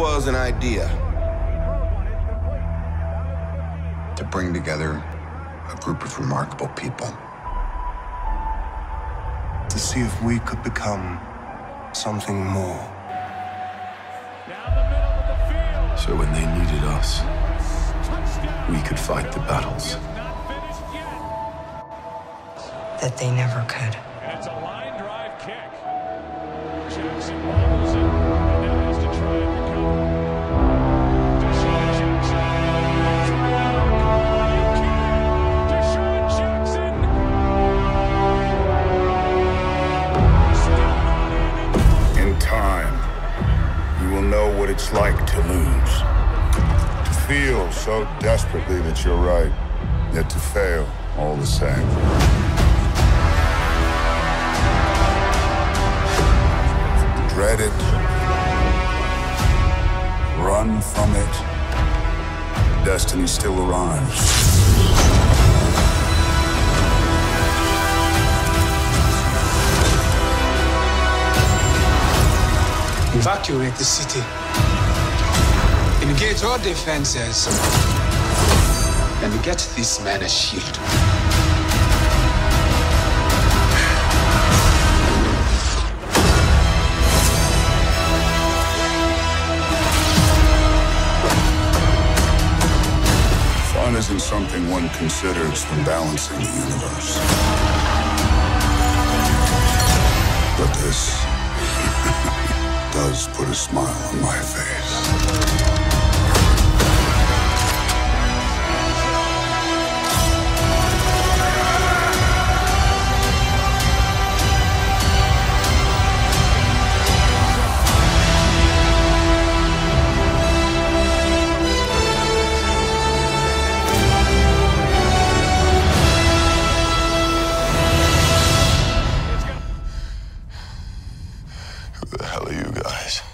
was an idea. To bring together a group of remarkable people. To see if we could become something more. So when they needed us, we could fight the battles that they never could. And it's a line drive kick. Jackson bobbles it, and now has to try and recover. Deshaun Jackson. Deshaun Jackson. Still not in time, you will know what it's like to lose. To feel so desperately that you're right, yet to fail all the same. Dread it. Run from it. Destiny still arrives. Evacuate the city. Engage all defenses. And get this man a shield. Fun isn't something one considers when balancing the universe. But this does put a smile on my face. Who the hell are you guys?